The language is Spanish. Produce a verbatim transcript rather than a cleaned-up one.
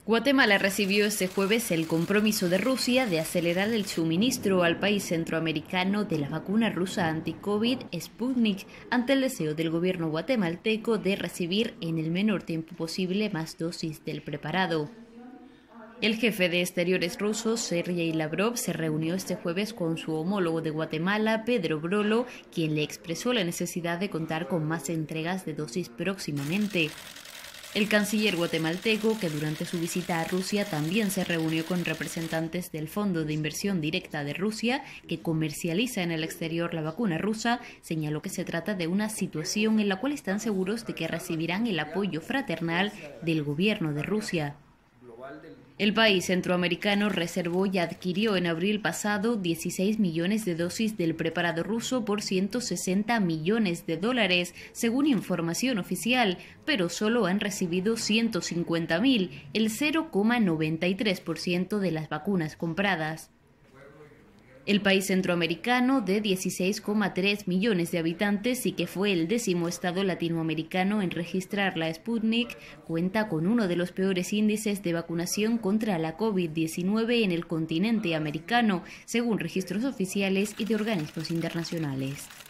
Guatemala recibió este jueves el compromiso de Rusia de acelerar el suministro al país centroamericano de la vacuna rusa anti-COVID Sputnik ante el deseo del gobierno guatemalteco de recibir en el menor tiempo posible más dosis del preparado. El jefe de Exteriores ruso, Sergei Lavrov, se reunió este jueves con su homólogo de Guatemala, Pedro Brolo, quien le expresó la necesidad de contar con más entregas de dosis próximamente. El canciller guatemalteco, que durante su visita a Rusia también se reunió con representantes del Fondo de Inversión Directa de Rusia, que comercializa en el exterior la vacuna rusa, señaló que se trata de una situación en la cual están seguros de que recibirán el apoyo fraternal del gobierno de Rusia. El país centroamericano reservó y adquirió en abril pasado dieciséis millones de dosis del preparado ruso por ciento sesenta millones de dólares, según información oficial, pero solo han recibido ciento cincuenta mil, el cero coma noventa y tres por ciento de las vacunas compradas. El país centroamericano, de dieciséis coma tres millones de habitantes y que fue el décimo estado latinoamericano en registrar la Sputnik, cuenta con uno de los peores índices de vacunación contra la COVID diecinueve en el continente americano, según registros oficiales y de organismos internacionales.